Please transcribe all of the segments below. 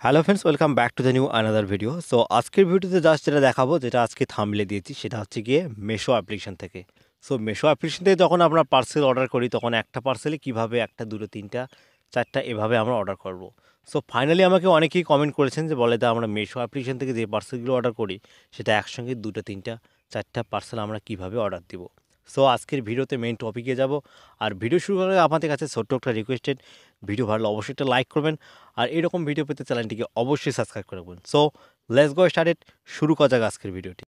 Hello friends, welcome back to the new another video. So আজকের ভিডিওতে just যেটা দেখাবো, যেটা আজকে থাম্বনেলে দিয়েছি, সেটা হচ্ছে গিয়ে মেশো অ্যাপ্লিকেশন থেকে। সো মেশো অ্যাপ্লিকেশন থেকে যখন আমরা পার্সেল অর্ডার করি, তখন একটা পার্সেলে কীভাবে একটা, দুটো, তিনটা, চারটা এভাবে আমরা অর্ডার করব। সো ফাইনালি আমাকে অনেকেই কমেন্ট করেছেন যে বলে দা আমরা মেশো অ্যাপ্লিকেশন থেকে যে পার্সেলগুলো অর্ডার করি, সেটা একসঙ্গে দুটো, তিনটা, চারটা পার্সেল আমরা কীভাবে অর্ডার দিব। সো আজকের ভিডিওতে মেইন টপিকে যাব। আর ভিডিও শুরু করার আগে আপনাদের কাছে ছোট্ট একটা রিকোয়েস্টেড, ভিডিও ভালো অবশ্যই একটা লাইক করবেন, আর এরকম ভিডিও পেতে চ্যানেলটিকে অবশ্যই সাবস্ক্রাইব করে রাখবেন। সো লেটস গো স্টার্টেড, শুরু করা যাক আজকের ভিডিওটি।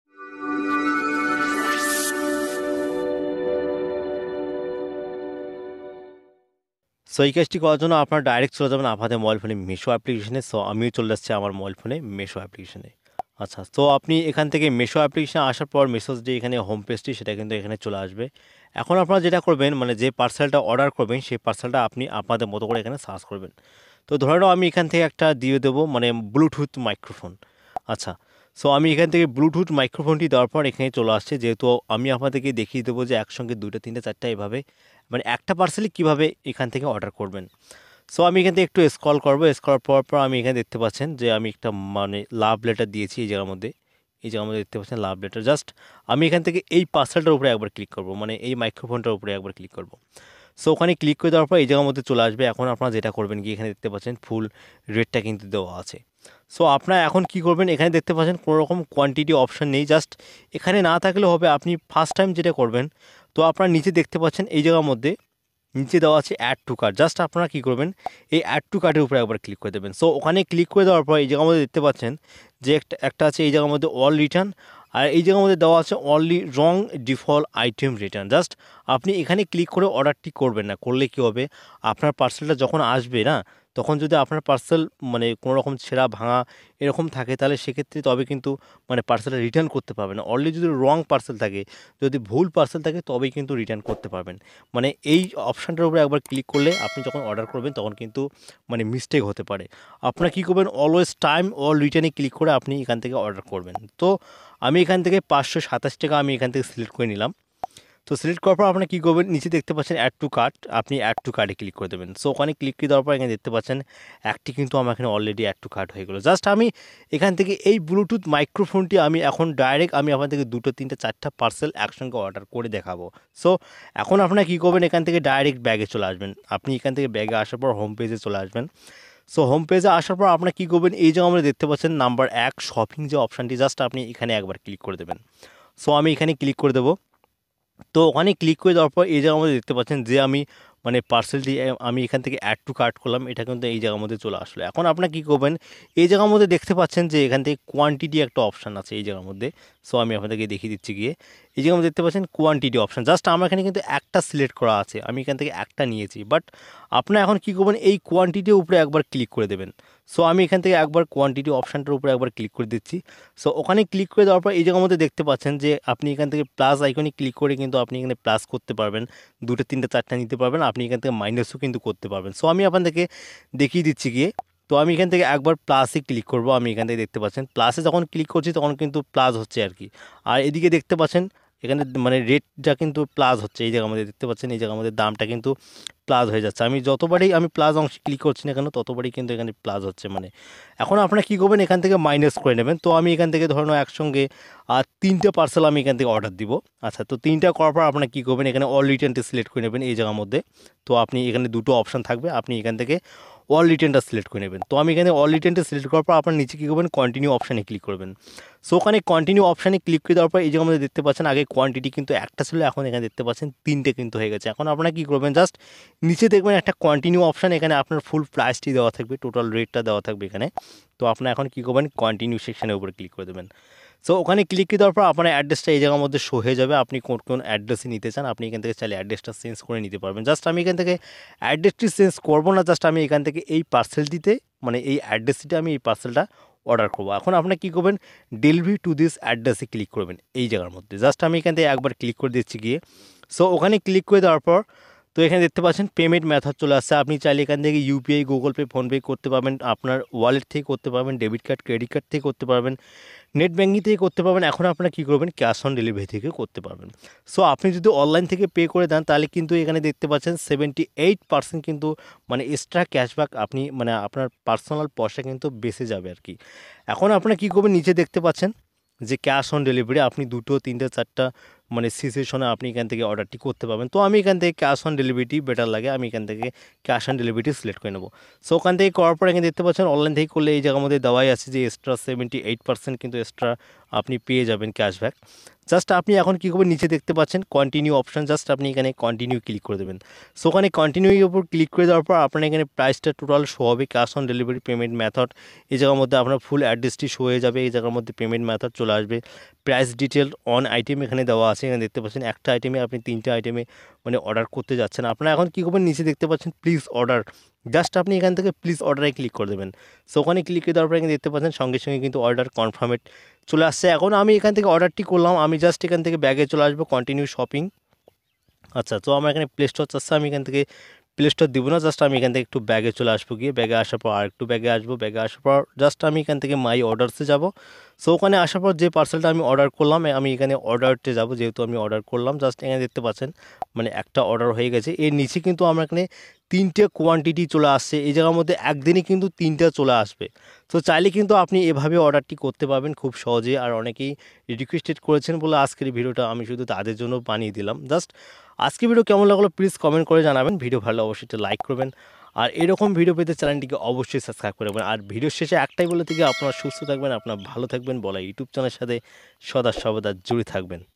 সো এই কাজটি করার জন্য আপনারা ডাইরেক্ট চলে যাবেন আপনাদের মোবাইল ফোনে মেশো অ্যাপ্লিকেশনে। সো আমিও চলে যাচ্ছি আমার মোবাইল ফোনে মেশো অ্যাপ্লিকেশনে। আচ্ছা, তো আপনি এখান থেকে মেশো অ্যাপ্লিকেশনে আসার পর মেসেজ যে এখানে হোম পেজটি, সেটা কিন্তু এখানে চলে আসবে। এখন আপনারা যেটা করবেন, মানে যে পার্সেলটা অর্ডার করবেন, সেই পার্সেলটা আপনি আপনাদের মতো করে এখানে সার্চ করবেন। তো ধরে নাও আমি এখান থেকে একটা দিয়ে দেবো, মানে ব্লুটুথ মাইক্রোফোন। আচ্ছা, সো আমি এখান থেকে ব্লুটুথ মাইক্রোফোনটি দেওয়ার পর এখানে চলে আসছে। যেহেতু আমি আপনাদেরকে দেখিয়ে দেবো যে একসঙ্গে দুটো, তিনটে, চারটা এভাবে, মানে একটা পার্সেলে কীভাবে এখান থেকে অর্ডার করবেন। সো আমি এখান থেকে একটু স্ক্রল করবো। স্ক্রল করার পর আমি এখানে দেখতে পাচ্ছেন যে আমি একটা মানে লাভ লেটার দিয়েছি এই জায়গার মধ্যে। এই জায়গার মধ্যে দেখতে পাচ্ছেন লাভ লেটার। জাস্ট আমি এখান থেকে এই পার্সেলটার উপরে একবার ক্লিক করব, মানে এই মাইক্রোফোনটার উপরে একবার ক্লিক করব। সো ওখানে ক্লিক করে দেওয়ার পর এই জায়গার মধ্যে চলে আসবে। এখন আপনারা যেটা করবেন কি, এখানে দেখতে পাচ্ছেন ফুল রেটটা কিন্তু দেওয়া আছে। সো আপনারা এখন কি করবেন, এখানে দেখতে পাচ্ছেন কোনো রকম কোয়ান্টিটি অপশান নেই। জাস্ট এখানে না থাকলে হবে, আপনি ফার্স্ট টাইম যেটা করবেন, তো আপনারা নিচে দেখতে পাচ্ছেন এই জায়গার মধ্যে নিচে দেওয়া আছে অ্যাড টু কার্ট। জাস্ট আপনারা কী করবেন, এই অ্যাড টু কার্টের উপরে একবার ক্লিক করে দেবেন। সো ওখানে ক্লিক করে দেওয়ার পর এই জায়গার মধ্যে দেখতে পাচ্ছেন যে একটা আছে এই জায়গার মধ্যে অল রিটার্ন, আর এই জায়গার মধ্যে দেওয়া আছে only wrong default item return. Just আপনি এখানে ক্লিক করে অর্ডারটি করবেন না। করলে কী হবে, আপনার পার্সেলটা যখন আসবে না, তখন যদি আপনার পার্সেল মানে কোনো রকম ছেঁড়া ভাঙা এরকম থাকে, তাহলে সেক্ষেত্রে তবে কিন্তু মানে পার্সেলটা রিটার্ন করতে পারবেন না। অলরেডি যদি রং পার্সেল থাকে, যদি ভুল পার্সেল থাকে, তবেই কিন্তু রিটার্ন করতে পারবেন। মানে এই অপশানটার উপরে একবার ক্লিক করলে আপনি যখন অর্ডার করবেন, তখন কিন্তু মানে মিস্টেক হতে পারে। আপনারা কী করবেন, অলওয়েজ টাইম অল রিটার্নে ক্লিক করে আপনি এখান থেকে অর্ডার করবেন। তো আমি এখান থেকে 527 টাকা আমি এখান থেকে সিলেক্ট করে নিলাম। তো সিলেক্ট করার পর আপনি কী করবেন, নিচে দেখতে পাচ্ছেন অ্যাড টু কার্ট, আপনি অ্যাড টু কার্টে ক্লিক করে দেবেন। সো ওখানে ক্লিক করে দেওয়ার পর এখানে দেখতে পাচ্ছেন একটি কিন্তু আমার এখানে অলরেডি অ্যাড টু কার্ট হয়ে গেলো। জাস্ট আমি এখান থেকে এই ব্লুটুথ মাইক্রোফোনটি আমি এখন ডাইরেক্ট আমি আপনাদেরকে দুটো, তিনটে, চারটা পার্সেল একসঙ্গে অর্ডার করে দেখাবো। সো এখন আপনারা কী করবেন, এখান থেকে ডাইরেক্ট ব্যাগে চলে আসবেন। আপনি এখান থেকে ব্যাগে আসার পর হোম পেজে চলে আসবেন। সো হোম পেজে আসার পর আপনারা কী করবেন, এই যে আমরা দেখতে পাচ্ছেন নাম্বার 1 শপিং যে অপশানটি, জাস্ট আপনি এখানে একবার ক্লিক করে দেবেন। সো আমি এখানে ক্লিক করে দেবো। তো ওখানে ক্লিক করে দেওয়ার পর এই জায়গার মধ্যে দেখতে পাচ্ছেন যে আমি মানে পার্সেলটি আমি এখান থেকে অ্যাড টু কার্ট করলাম, এটা কিন্তু এই জায়গার মধ্যে চলে আসলো। এখন আপনারা কী করবেন, এই জায়গার মধ্যে দেখতে পাচ্ছেন যে এখান থেকে কোয়ান্টিটি একটা অপশান আছে এই জায়গার মধ্যে। সো আমি আপনাদেরকে দেখিয়ে দিচ্ছি গিয়ে, এই জায়গার মধ্যে দেখতে পাচ্ছেন কোয়ান্টিটি অপশান। জাস্ট আমার এখানে কিন্তু একটা সিলেক্ট করা আছে, আমি এখান থেকে একটা নিয়েছি। বাট আপনারা এখন কী করবেন, এই কোয়ান্টিটির উপরে একবার ক্লিক করে দেবেন। সো আমি এখান থেকে একবার কোয়ান্টিটি অপশানটার উপরে একবার ক্লিক করে দিচ্ছি। সো ওখানে ক্লিক করে দেওয়ার পর এই জায়গার মধ্যে দেখতে পাচ্ছেন যে আপনি এখান থেকে প্লাস আইকনে ক্লিক করে কিন্তু আপনি এখানে প্লাস করতে পারবেন, দুটো, তিনটে, চারটা নিতে পারবেন। আপনি এখান থেকে মাইনাসও কিন্তু করতে পারবেন। সো আমি আপনাদেরকে দেখিয়ে দিচ্ছি গিয়ে। তো আমি এখান থেকে একবার প্লাসে ক্লিক করব। আমি এখান থেকে দেখতে পাচ্ছেন প্লাসে যখন ক্লিক করছি, তখন কিন্তু প্লাস হচ্ছে আর কি। আর এদিকে দেখতে পাচ্ছেন এখানে মানে রেটটা কিন্তু প্লাস হচ্ছে। এই জায়গার মধ্যে দেখতে পাচ্ছেন এই জায়গার মধ্যে দামটা কিন্তু প্লাস হয়ে যাচ্ছে। আমি যতবারই আমি প্লাস অংশে ক্লিক করছি না কেন, ততবারই কিন্তু এখানে প্লাস হচ্ছে। মানে এখন আপনারা কী করবেন, এখান থেকে মাইনাস করে নেবেন। তো আমি এখান থেকে ধরুন একসঙ্গে 3টে পার্সেল আমি এখান থেকে অর্ডার দিব। আচ্ছা, তো 3টা করার পর আপনারা কী করবেন, এখানে অল রিটার্নটা সিলেক্ট করে নেবেন এই জায়গার মধ্যে। তো আপনি এখানে দুটো অপশান থাকবে, আপনি এখান থেকে অল রিটার্নটা সিলেক্ট করে নেবেন। তো আমি এখানে অল রিটার্নটা সিলেক্ট করার পর আপনার নিচে কী করবেন, কন্টিনিউ অপশানে ক্লিক করবেন। সো ওখানে কন্টিনিউ অপশানে ক্লিক করে দেওয়ার পর এই জায়গার মধ্যে দেখতে পাচ্ছেন আগে কোয়ান্টিটি কিন্তু একটা ছিল, এখন এখানে দেখতে পাচ্ছেন 3টে কিন্তু হয়ে গেছে। এখন আপনারা কী করবেন, জাস্ট নিচে দেখবেন একটা কন্টিনিউ অপশান, এখানে আপনার ফুল প্রাইসটি দেওয়া থাকবে, টোটাল রেটটা দেওয়া থাকবে এখানে। তো আপনারা এখন কী করবেন, কন্টিনিউ সেকশানের উপরে ক্লিক করে দেবেন। সো ওখানে ক্লিক করে দেওয়ার পর আপনার অ্যাড্রেসটা এই জায়গার মধ্যে শো হয়ে যাবে। আপনি কোন অ্যাড্রেসে নিতে চান, আপনি এখান থেকে চাইলে অ্যাড্রেসটা চেঞ্জ করে নিতে পারবেন। জাস্ট আমি এখান থেকে অ্যাড্রেসটি চেঞ্জ করবো না, জাস্ট আমি এখান থেকে এই পার্সেলটিতে মানে এই অ্যাড্রেসটিতে আমি এই পার্সেলটা অর্ডার করবো। এখন আপনারা কী করবেন, ডেলিভারি টু দিস অ্যাড্রেসে ক্লিক করবেন এই জায়গার মধ্যে। জাস্ট আমি এখান থেকে একবার ক্লিক করে দিচ্ছি গিয়ে। সো ওখানে ক্লিক করে দেওয়ার পর তো এখানে দেখতে পাচ্ছেন পেমেন্ট মেথড চলে আসছে। আপনি চাইলে এখান থেকে ইউপিআই, গুগল পে, ফোনপে করতে পারবেন, আপনার ওয়ালেট থেকে করতে পারবেন, ডেবিট কার্ড, ক্রেডিট কার্ড থেকে করতে পারবেন, নেট ব্যাঙ্কিং থেকে করতে পারবেন। এখন আপনারা কী করবেন, ক্যাশ অন ডেলিভারি থেকে করতে পারবেন। সো আপনি যদি অনলাইন থেকে পে করে দেন তাহলে কিন্তু এখানে দেখতে পাচ্ছেন 78% কিন্তু মানে এক্সট্রা ক্যাশব্যাক আপনি মানে আপনার পার্সোনাল পয়সা কিন্তু বেঁচে যাবে আর কি। এখন আপনারা কী করবেন, নিচে দেখতে পাচ্ছেন যে ক্যাশ অন ডেলিভারি, আপনি 2, 3, 4 মানে সিচুয়েশনে আপনি এখান থেকে অর্ডারটি করতে পারবেন। তো আমি এখান থেকে ক্যাশ অন ডেলিভারিটি বেটার লাগে, আমি এখান থেকে ক্যাশ অন ডেলিভারিটি সিলেক্ট করে নেবো। সো ওখান থেকে করার পর এখানে দেখতে পাচ্ছেন অনলাইন থেকে করলে এই জায়গার মধ্যে দেওয়াই আছে যে এক্সট্রা 78% কিন্তু এক্সট্রা আপনি পেয়ে যাবেন ক্যাশব্যাক। জাস্ট আপনি এখন কী করবেন, নিচে দেখতে পাচ্ছেন কন্টিনিউ অপশান, জাস্ট আপনি এখানে কন্টিনিউ ক্লিক করে দেবেন। সো ওখানে কন্টিনিউর উপর ক্লিক করে দেওয়ার পর আপনার এখানে প্রাইসটা টোটাল শো হবে, cash on delivery, payment method, এই জায়গার মধ্যে আপনার ফুল অ্যাড্রেসটি শো হয়ে যাবে, এই জায়গার মধ্যে পেমেন্ট মেথড চলে আসবে, প্রাইস ডিটেল অন আইটেম এখানে দেওয়া আছে। এখানে দেখতে পাচ্ছেন একটা আইটেমে আপনি 3টে আইটেমে মানে অর্ডার করতে যাচ্ছেন। আপনারা এখন কী করবেন, নিচে দেখতে পাচ্ছেন প্লিজ অর্ডার, জাস্ট আপনি এখান থেকে প্লিজ অর্ডারে ক্লিক করে দেবেন। সো ওখানে ক্লিক করে দেওয়ার পরে এখানে দেখতে পাচ্ছেন সঙ্গে সঙ্গে কিন্তু অর্ডার কনফার্মেড চলে আসছে। এখন আমি এখান থেকে অর্ডারটি করলাম, আমি জাস্ট এখান থেকে ব্যাগে চলে আসবো কন্টিনিউ শপিং। আচ্ছা, তো আমার এখানে প্লে স্টোর চাচ্ছে, আমি এখান থেকে প্লে স্টোর দিব না, জাস্ট আমি এখান থেকে একটু ব্যাগে চলে আসবো, গিয়ে ব্যাগে আসার পর আর একটু ব্যাগে আসবো, ব্যাগে আসার পর জাস্ট আমি এখান থেকে মাই অর্ডারসে যাব। সো ওখানে আসার পর যে পার্সেলটা আমি অর্ডার করলাম আমি এখানে অর্ডারতে যাব, যেহেতু আমি অর্ডার করলাম। জাস্ট এখানে দেখতে পাচ্ছেন মানে একটা অর্ডার হয়ে গেছে। এর নিচে কিন্তু আমার এখানে 3টে কোয়ান্টিটি চলে আসছে, এই জায়গার মধ্যে একদিনই কিন্তু 3টা চলে আসবে। তো চাইলে কিন্তু আপনি এভাবে অর্ডারটি করতে পারবেন খুব সহজে। আর অনেকেই রিকোয়েস্টেড করেছেন বলে আজকের এই ভিডিওটা আমি শুধু তাদের জন্য বানিয়ে দিলাম। জাস্ট আজকে ভিডিও কেমন লাগলো প্লিজ কমেন্ট করে জানাবেন, ভিডিও ভালো অবশ্যই একটা লাইক করবেন, আর এরকম ভিডিও পেতে চ্যানেলটিকে অবশ্যই সাবস্ক্রাইব করে দেবেন। আর ভিডিওর শেষে একটাই বলে থেকে আপনারা সুস্থ থাকবেন, আপনারা ভালো থাকবেন, বলা ইউটিউব চ্যানেলের সাথে সদা সর্বদা জুড়ে থাকবেন।